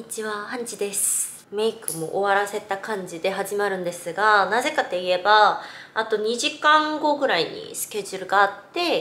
にちは、ハンジです。メイクも終わらせた感じで始まるんですが、なぜかといえば、あと2時間後ぐらいにスケジュールがあって、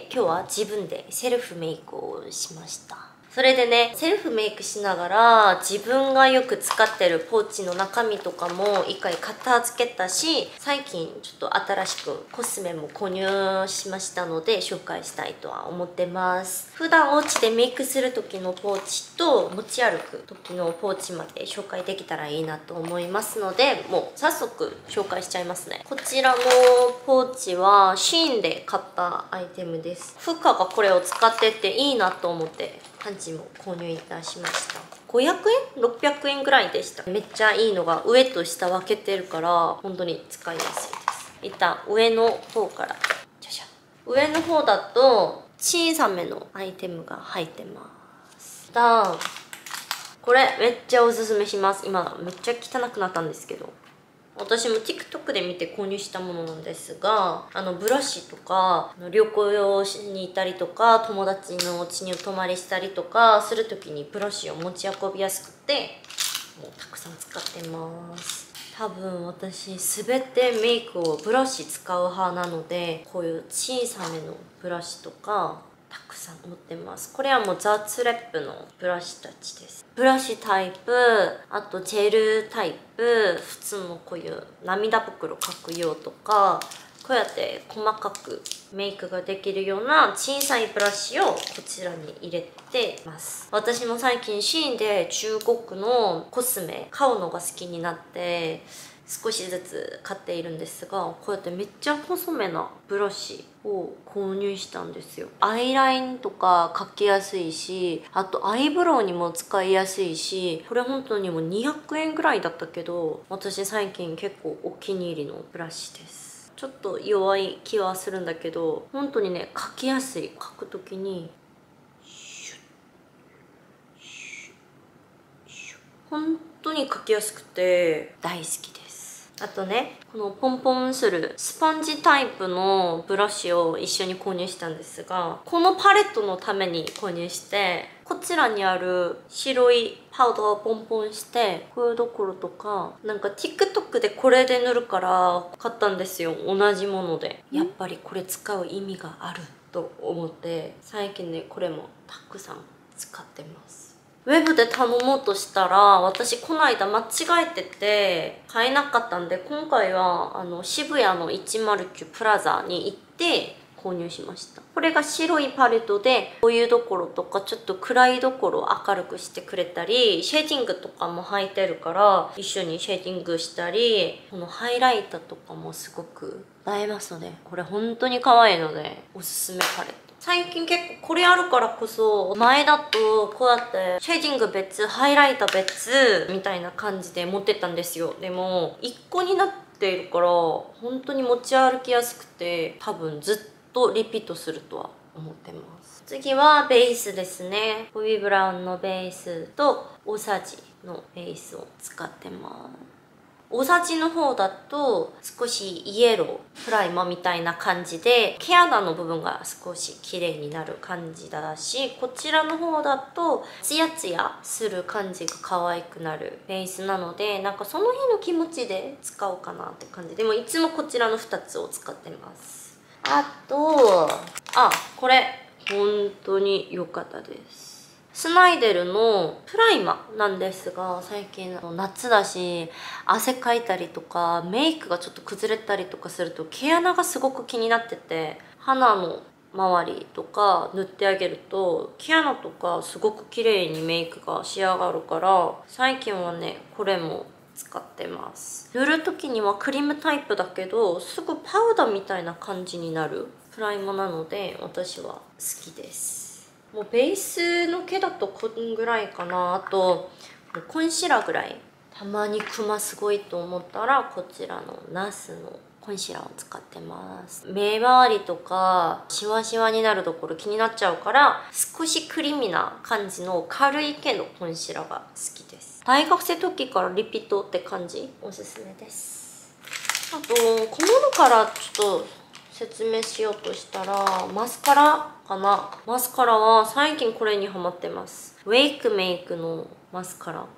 今日は自分でセルフメイクをしました。それでね、セルフメイクしながら自分がよく使ってるポーチの中身とかも一回片付けたし、最近ちょっと新しくコスメも購入しましたので紹介したいとは思ってます。普段お家でメイクする時のポーチと持ち歩く時のポーチまで紹介できたらいいなと思いますので、もう早速紹介しちゃいますね。こちらのポーチはシーンで買ったアイテムです。フカがこれを使ってていいなと思ってハンジも購入いたしました。500円 ?600 円ぐらいでした。めっちゃいいのが上と下分けてるから本当に使いやすいです。一旦上の方から上の方だと小さめのアイテムが入ってます。これめっちゃおすすめします。今めっちゃ汚くなったんですけど、私も TikTok で見て購入したものなんですが、ブラシとか旅行しに行ったりとか友達の家にお泊まりしたりとかする時にブラシを持ち運びやすくて、もうたくさん使ってます。多分私全てメイクをブラシ使う派なので、こういう小さめのブラシとかたくさん持ってます。これはもうザ・ツレップのブラシたちです。ブラシタイプ、あとジェルタイプ、普通のこういう涙袋かく用とか、こうやって細かくメイクができるような小さいブラシをこちらに入れてます。私も最近シーンで中国のコスメ買うのが好きになって少しずつ買っているんですが、こうやってめっちゃ細めなブラシを購入したんですよ。アイラインとか描きやすいし、あとアイブロウにも使いやすいし、これ本当にもう200円ぐらいだったけど、私最近結構お気に入りのブラシです。ちょっと弱い気はするんだけど、本当にね、描きやすい。描く時に本当に描きやすくて大好きです。あとね、このポンポンするスポンジタイプのブラシを一緒に購入したんですが、このパレットのために購入して、こちらにある白いパウダーをポンポンしてこういうところとか、なんか TikTok でこれで塗るから買ったんですよ。同じものでやっぱりこれ使う意味があると思って、最近ねこれもたくさん使ってます。ウェブで頼もうとしたら、私この間間違えてて買えなかったんで、今回は渋谷の109プラザに行って購入しました。これが白いパレットで、こういうところとかちょっと暗いところを明るくしてくれたり、シェーディングとかも入ってるから一緒にシェーディングしたり、このハイライターとかもすごく映えますので、これ本当に可愛いのでおすすめパレット。最近結構これあるからこそ、前だとこうやってシェーディング別、ハイライター別みたいな感じで持ってったんですよ。でも1個になっているから本当に持ち歩きやすくて、多分ずっとリピートするとは思ってます。次はベースですね。ボビーブラウンのベースと大さじのベースを使ってます。大さじの方だと少しイエロープライマーみたいな感じで毛穴の部分が少し綺麗になる感じだし、こちらの方だとツヤツヤする感じが可愛くなるベースなので、なんかその日の気持ちで使おうかなって感じで、もいつもこちらの2つを使ってます。あとこれ本当に良かったです。スナイデルのプライマーなんですが、最近夏だし汗かいたりとかメイクがちょっと崩れたりとかすると毛穴がすごく気になってて、鼻の周りとか塗ってあげると毛穴とかすごく綺麗にメイクが仕上がるから、最近はねこれも使ってます。塗る時にはクリームタイプだけどすぐパウダーみたいな感じになるプライマーなので私は好きです。もうベースの毛だとこんぐらいかな。あとコンシーラーぐらい。たまにクマすごいと思ったらこちらのナスのコンシーラーを使ってます。目周りとかシワシワになるところ気になっちゃうから、少しクリーミーな感じの軽い毛のコンシーラーが好きです。大学生時からリピートって感じ、おすすめです。あと小物からちょっと説明しようとしたら、マスカラかな。マスカラは最近これにハマってます。ウェイクメイクのマスカラ。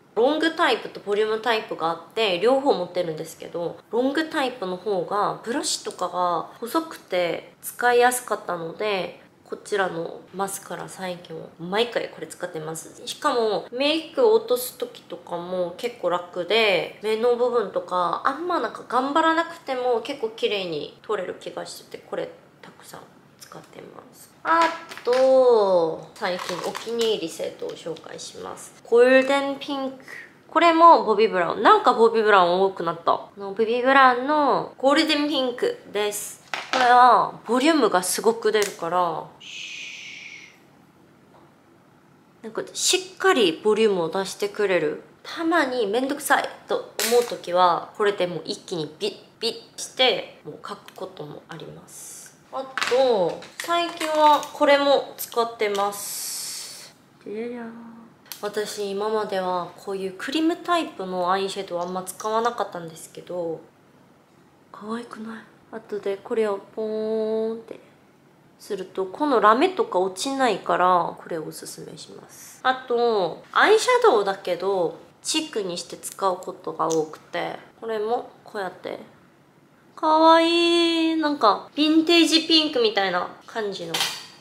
ロングタイプとボリュームタイプがあって両方持ってるんですけど、ロングタイプの方がブラシとかが細くて使いやすかったので、こちらのマスカラ最近は毎回これ使ってます。しかもメイクを落とす時とかも結構楽で、目の部分とかあんまなんか頑張らなくても結構綺麗に取れる気がしてて、これたくさん使ってます。あと最近お気に入りセットを紹介します。ゴールデンピンク、これもボビーブラウン。なんかボビーブラウン多くなった。ボビーブラウンのゴールデンピンクです。これはボリュームがすごく出るから、なんかしっかりボリュームを出してくれる。たまにめんどくさいと思う時はこれでもう一気にビッビッしてもう書くこともあります。あと最近はこれも使ってます。私今まではこういうクリームタイプのアイシャドウあんま使わなかったんですけど、可愛くない？後でこれをポーンってするとこのラメとか落ちないからこれをおすすめします。あとアイシャドウだけどチークにして使うことが多くて、これもこうやってかわいい、なんかヴィンテージピンクみたいな感じの、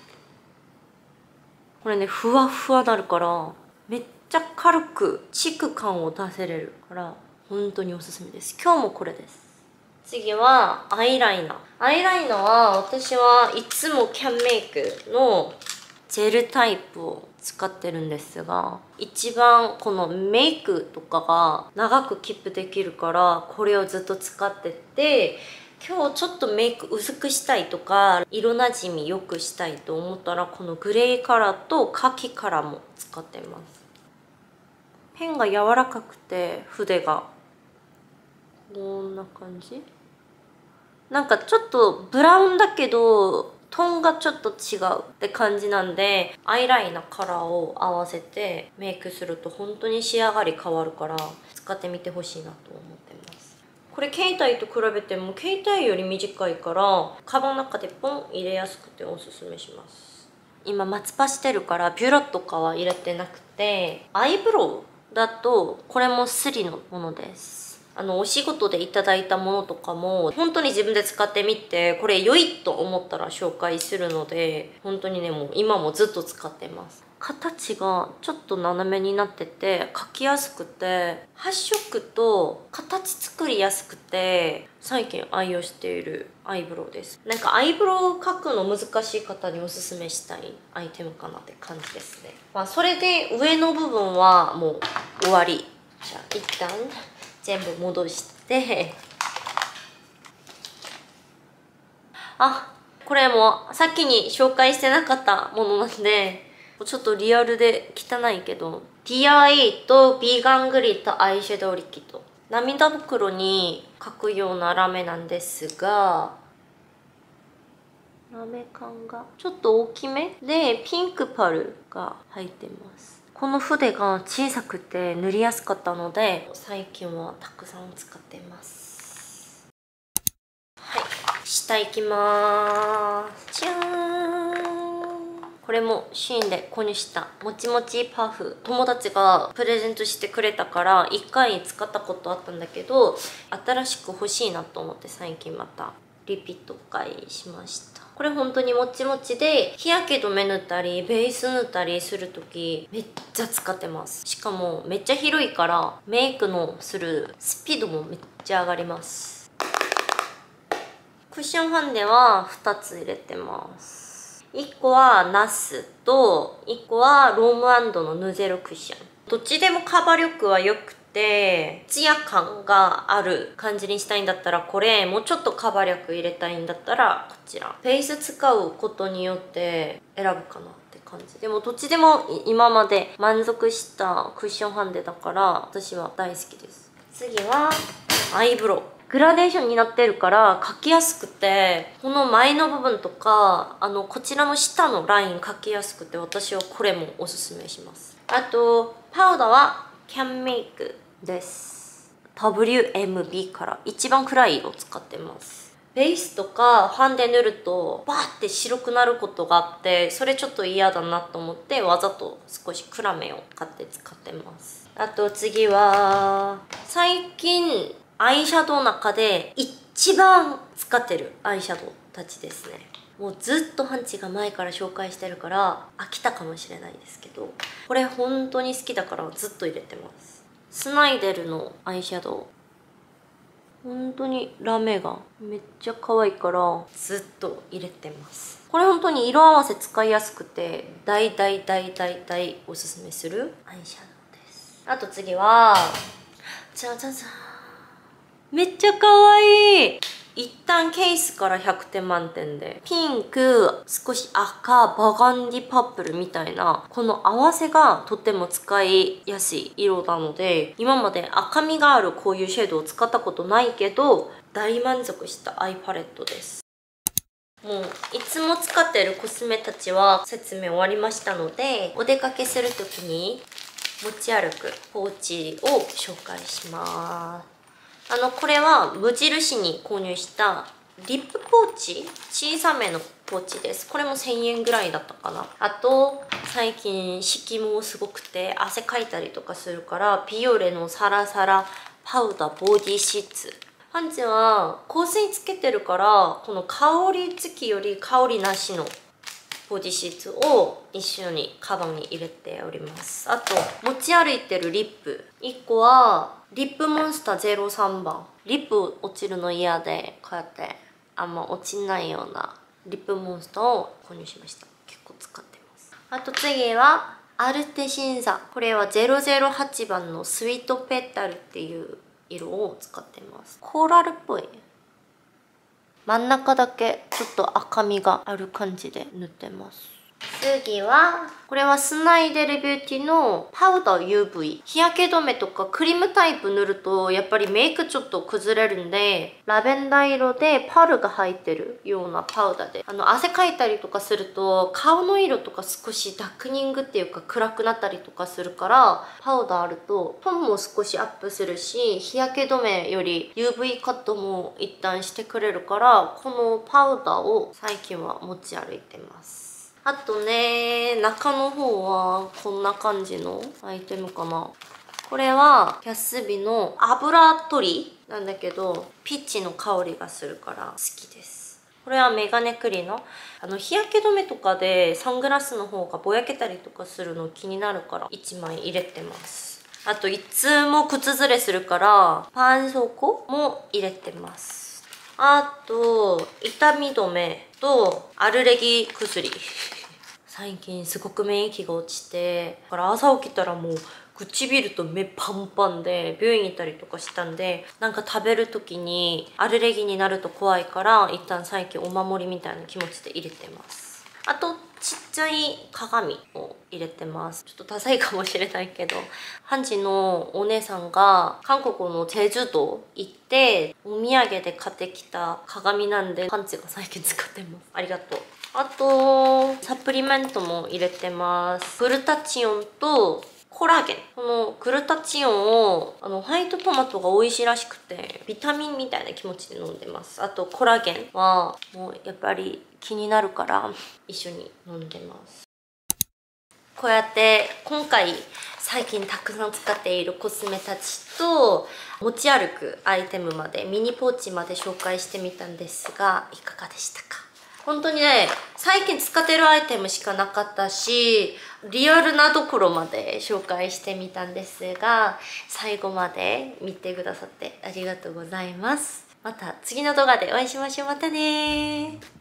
これねふわふわなるからめっちゃ軽くチーク感を出せれるから本当におすすめです。今日もこれです。次はアイライナー。アイライナーは私はいつもキャンメイクのジェルタイプを使ってるんですが、一番このメイクとかが長くキープできるからこれをずっと使ってて、今日ちょっとメイク薄くしたいとか色なじみ良くしたいと思ったらこのグレーカラーとカキカラーも使ってます。ペンが柔らかくて筆がこんな感じ、なんかちょっとブラウンだけどトーンがちょっと違うって感じなんで、アイライナーカラーを合わせてメイクすると本当に仕上がり変わるから使ってみてほしいなと思ってます。これ携帯と比べても携帯より短いからカバンの中でポン入れやすくておすすめします。今松葉してるからビュラとかは入れてなくて、アイブロウだとこれもスリのものです。お仕事でいただいたものとかも本当に自分で使ってみてこれ良いと思ったら紹介するので、本当にねもう今もずっと使ってます。形がちょっと斜めになってて描きやすくて発色と形作りやすくて最近愛用しているアイブロウです。なんかアイブロウ描くの難しい方におすすめしたいアイテムかなって感じですね。それで上の部分はもう終わり。じゃあ一旦全部戻してこれも先に紹介してなかったものなんでちょっとリアルで汚いけど DI とビーガングリッターアイシャドウリキッド、涙袋に描くようなラメなんですが、ラメ感がちょっと大きめでピンクパルが入ってます。この筆が小さくて塗りやすかったので最近はたくさん使ってます。はい、下行きまーす。じゃーん、これもシーンで購入したもちもちパフ、友達がプレゼントしてくれたから1回使ったことあったんだけど新しく欲しいなと思って最近またリピート買いしました。これ本当にもちもちで日焼け止め塗ったりベース塗ったりする時めっちゃ使ってます。しかもめっちゃ広いからメイクのするスピードもめっちゃ上がります。クッションファンデは2つ入れてます。1個はナスと1個はローム&のヌゼロクッション。どっちでもカバー力は良くてツヤ感がある感じにしたいんだったらこれ、もうちょっとカバー力入れたいんだったらこちら。フェイス使うことによって選ぶかなって感じ。でもどっちでも今まで満足したクッションファンデだから私は大好きです。次はアイブロウ。グラデーションになってるから描きやすくて、この前の部分とかこちらの下のライン描きやすくて私はこれもおすすめします。あとパウダーはキャンメイクです。 WMB から一番暗い色を使ってます。ベースとかファンデ塗るとバーって白くなることがあってそれちょっと嫌だなと思ってわざと少し暗めを買って使ってます。 あと次は最近アイシャドウの中で一番使ってるアイシャドウたちですね。もうずっとハンチが前から紹介してるから飽きたかもしれないですけど、これ本当に好きだからずっと入れてます。スナイデルのアイシャドウ、本当にラメがめっちゃ可愛いからずっと入れてます。これ本当に色合わせ使いやすくて大おすすめするアイシャドウです。あと次はじゃじゃじゃーん、めっちゃ可愛い。一旦ケースから100点満点で、ピンク、少し赤、バガンディパープルみたいな、この合わせがとても使いやすい色なので、今まで赤みがあるこういうシェードを使ったことないけど、大満足したアイパレットです。もういつも使っているコスメたちは説明終わりましたので、お出かけするときに持ち歩くポーチを紹介します。これは無印に購入したリップポーチ、小さめのポーチです。これも1000円ぐらいだったかな。あと最近湿気もすごくて汗かいたりとかするから、ピオレのサラサラパウダーボディシーツ。ハンチは香水つけてるから、この香り付きより香りなしのボディシーツを一緒にカバンに入れております。あと持ち歩いてるリップ1個はリップモンスター03番。リップ落ちるの嫌で、こうやってあんま落ちないようなリップモンスターを購入しました。結構使ってます。あと次はアルテシンザ。これは008番のスイートペタルっていう色を使ってます。コーラルっぽい。真ん中だけちょっと赤みがある感じで塗ってます。次はこれはスナイデルビューティーのパウダー UV。 日焼け止めとかクリームタイプ塗るとやっぱりメイクちょっと崩れるんで、ラベンダー色でパールが入ってるようなパウダーで、汗かいたりとかすると顔の色とか少しダークニングっていうか暗くなったりとかするから、パウダーあるとトーンも少しアップするし、日焼け止めより UV カットも一旦してくれるから、このパウダーを最近は持ち歩いてます。あとね、中の方はこんな感じのアイテムかな。これはキャスビの油取りなんだけど、ピッチの香りがするから好きです。これはメガネクリの日焼け止めとかでサングラスの方がぼやけたりとかするの気になるから1枚入れてます。あといつも靴ずれするからパンソコも入れてます。あと痛み止めとアレルギー薬最近すごく免疫が落ちて、だから朝起きたらもう唇と目パンパンで病院に行ったりとかしたんで、なんか食べる時にアレルギーになると怖いから、一旦最近お守りみたいな気持ちで入れてます。あとちっちゃい鏡を入れてます。ちょっとダサいかもしれないけど、ハンジのお姉さんが韓国のチェジュ島行ってお土産で買ってきた鏡なんで、ハンジが最近使ってます。ありがとう。あとサプリメントも入れてます。グルタチオンとコラーゲン。このグルタチオンをホワイトトマトが美味しいらしくて、ビタミンみたいな気持ちで飲んでます。あとコラーゲンはもうやっぱり気になるから一緒に飲んでます。こうやって今回最近たくさん使っているコスメたちと持ち歩くアイテムまで、ミニポーチまで紹介してみたんですが、いかがでしたか？本当にね、最近使ってるアイテムしかなかったし、リアルなところまで紹介してみたんですが、最後まで見てくださってありがとうございます。また次の動画でお会いしましょう。またねー。